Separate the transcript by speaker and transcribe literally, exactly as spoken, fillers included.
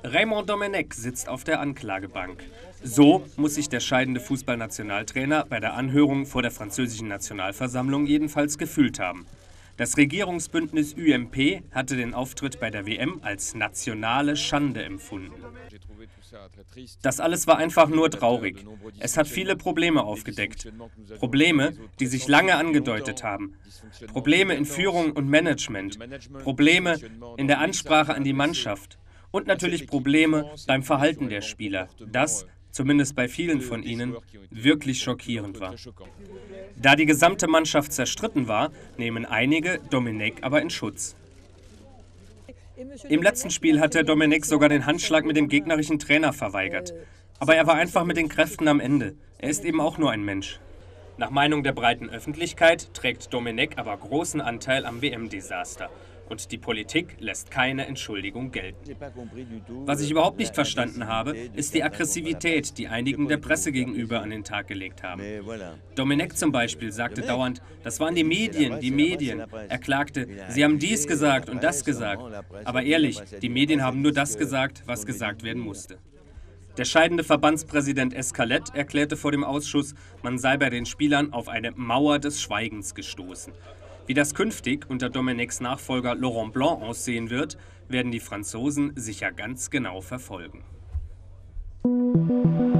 Speaker 1: Raymond Domenech sitzt auf der Anklagebank. So muss sich der scheidende Fußballnationaltrainer bei der Anhörung vor der französischen Nationalversammlung jedenfalls gefühlt haben. Das Regierungsbündnis U M P hatte den Auftritt bei der W M als nationale Schande empfunden. Das alles war einfach nur traurig. Es hat viele Probleme aufgedeckt. Probleme, die sich lange angedeutet haben. Probleme in Führung und Management. Probleme in der Ansprache an die Mannschaft. Und natürlich Probleme beim Verhalten der Spieler, das, zumindest bei vielen von ihnen, wirklich schockierend war. Da die gesamte Mannschaft zerstritten war, nehmen einige Domenech aber in Schutz. Im letzten Spiel hat der Domenech sogar den Handschlag mit dem gegnerischen Trainer verweigert. Aber er war einfach mit den Kräften am Ende. Er ist eben auch nur ein Mensch. Nach Meinung der breiten Öffentlichkeit trägt Domenech aber großen Anteil am W M-Desaster. Und die Politik lässt keine Entschuldigung gelten. Was ich überhaupt nicht verstanden habe, ist die Aggressivität, die einigen der Presse gegenüber an den Tag gelegt haben. Domenech zum Beispiel sagte dauernd, das waren die Medien, die Medien. Er klagte, sie haben dies gesagt und das gesagt. Aber ehrlich, die Medien haben nur das gesagt, was gesagt werden musste. Der scheidende Verbandspräsident Escalet erklärte vor dem Ausschuss, man sei bei den Spielern auf eine Mauer des Schweigens gestoßen. Wie das künftig unter Domenechs Nachfolger Laurent Blanc aussehen wird, werden die Franzosen sicher ganz genau verfolgen.